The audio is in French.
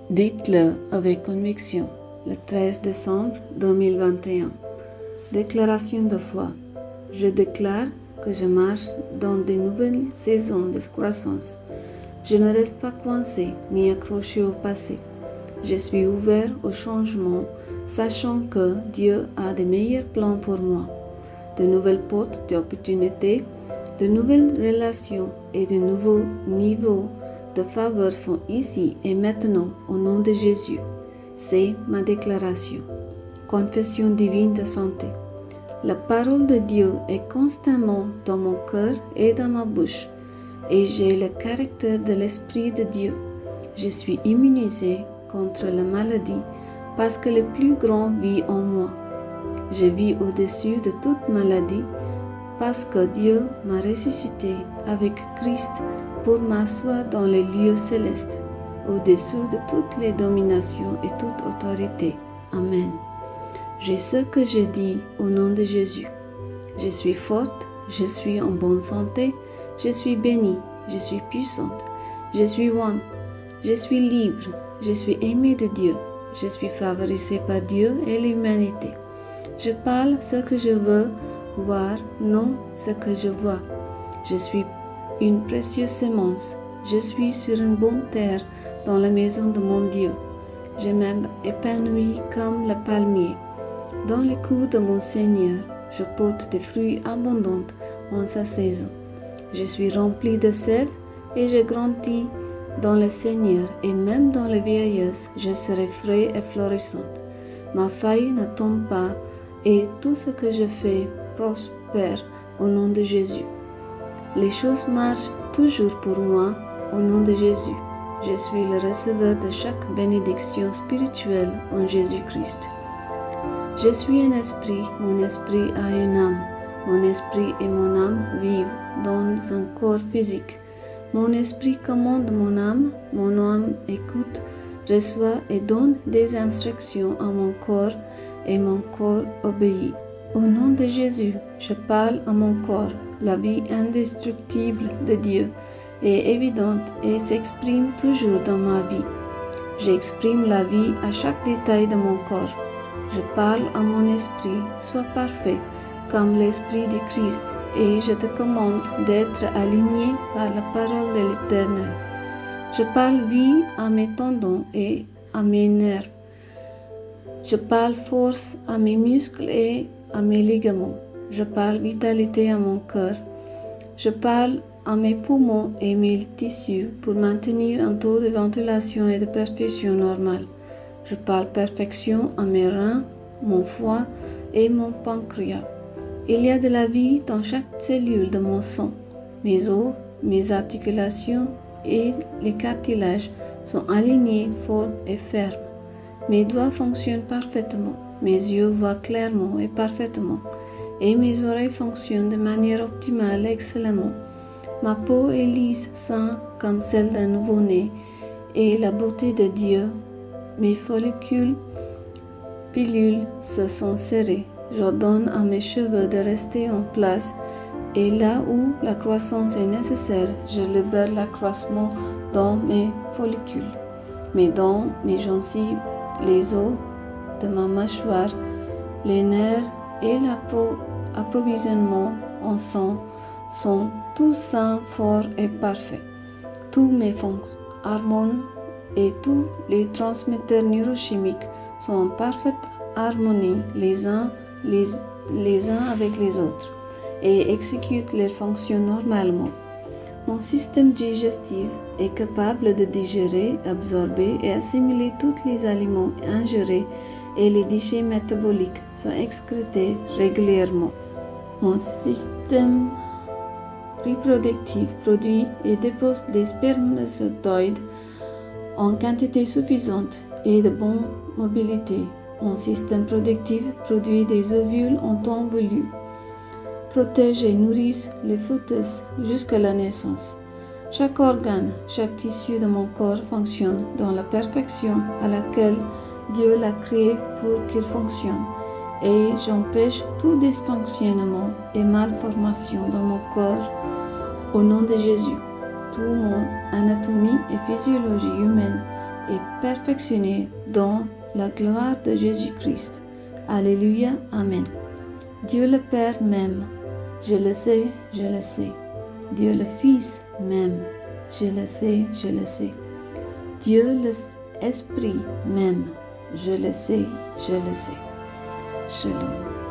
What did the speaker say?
Dites-le avec conviction, le 13 décembre 2021. Déclaration de foi. Je déclare que je marche dans de nouvelles saisons de croissance. Je ne reste pas coincé ni accroché au passé. Je suis ouvert au changement, sachant que Dieu a de meilleurs plans pour moi. De nouvelles portes d'opportunités, de nouvelles relations et de nouveaux niveaux de faveur sont ici et maintenant au nom de Jésus. C'est ma déclaration. Confession divine de santé. La parole de Dieu est constamment dans mon cœur et dans ma bouche, et j'ai le caractère de l'Esprit de Dieu. Je suis immunisé contre la maladie parce que le plus grand vit en moi. Je vis au-dessus de toute maladie parce que Dieu m'a ressuscité avec Christ pour m'asseoir dans les lieux célestes, au-dessous de toutes les dominations et toute autorité. Amen. J'ai ce que je dis au nom de Jésus. Je suis forte, je suis en bonne santé, je suis bénie, je suis puissante, je suis one, je suis libre, je suis aimée de Dieu, je suis favorisée par Dieu et l'humanité. Je parle ce que je veux voir, non ce que je vois. Je suis une précieuse semence. Je suis sur une bonne terre dans la maison de mon Dieu. Je m'épanouis comme le palmier. Dans les coups de mon Seigneur, je porte des fruits abondants en sa saison. Je suis rempli de sève et je grandis dans le Seigneur, et même dans la vieillesse, je serai frais et florissante. Ma feuille ne tombe pas et tout ce que je fais prospère au nom de Jésus. Les choses marchent toujours pour moi au nom de Jésus. Je suis le receveur de chaque bénédiction spirituelle en Jésus-Christ. Je suis un esprit, mon esprit a une âme. Mon esprit et mon âme vivent dans un corps physique. Mon esprit commande mon âme écoute, reçoit et donne des instructions à mon corps et mon corps obéit. Au nom de Jésus, je parle à mon corps. La vie indestructible de Dieu est évidente et s'exprime toujours dans ma vie. J'exprime la vie à chaque détail de mon corps. Je parle à mon esprit, sois parfait comme l'esprit du Christ, et je te commande d'être aligné par la parole de l'Éternel. Je parle vie à mes tendons et à mes nerfs. Je parle force à mes muscles et à mes ligaments. Je parle vitalité à mon cœur. Je parle à mes poumons et mes tissus pour maintenir un taux de ventilation et de perfusion normal. Je parle perfection à mes reins, mon foie et mon pancréas. Il y a de la vie dans chaque cellule de mon sang. Mes os, mes articulations et les cartilages sont alignés, forts et fermes. Mes doigts fonctionnent parfaitement. Mes yeux voient clairement et parfaitement. Et mes oreilles fonctionnent de manière optimale et excellemment. Ma peau est lisse, saine comme celle d'un nouveau-né, et la beauté de Dieu. Mes follicules, pilules se sont serrés. J'ordonne à mes cheveux de rester en place, et là où la croissance est nécessaire, je libère l'accroissement dans mes follicules. Mes dents, mes gencives, les os de ma mâchoire, les nerfs et l'approvisionnement en sang sont tous sains, forts et parfaits. Tous mes hormones et tous les transmetteurs neurochimiques sont en parfaite harmonie les uns avec les autres et exécutent leurs fonctions normalement. Mon système digestif est capable de digérer, absorber et assimiler tous les aliments ingérés et les déchets métaboliques sont excrétés régulièrement. Mon système reproductif produit et dépose les spermatozoïdes en quantité suffisante et de bonne mobilité. Mon système productif produit des ovules en temps voulu, protège et nourrit les fœtus jusqu'à la naissance. Chaque organe, chaque tissu de mon corps fonctionne dans la perfection à laquelle Dieu l'a créé pour qu'il fonctionne, et j'empêche tout dysfonctionnement et malformation dans mon corps au nom de Jésus. Toute mon anatomie et physiologie humaine et perfectionnés dans la gloire de Jésus-Christ. Alléluia, Amen. Dieu le Père m'aime, je le sais, je le sais. Dieu le Fils m'aime, je le sais, je le sais. Dieu l'Esprit m'aime, je le sais, je le sais. Shalom.